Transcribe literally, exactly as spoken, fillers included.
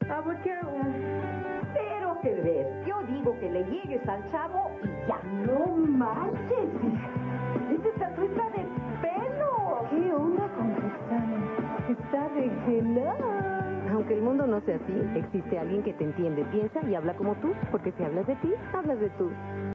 Ah, pues, ¿qué hago? Pero te ves. Yo digo que le llegues al chavo y ya. No manches, hija. Esta estatuita de pelo. ¿Qué onda con Roxana? Está de genial. Aunque el mundo no sea así, existe alguien que te entiende, piensa y habla como tú, porque si hablas de ti, hablas de tú.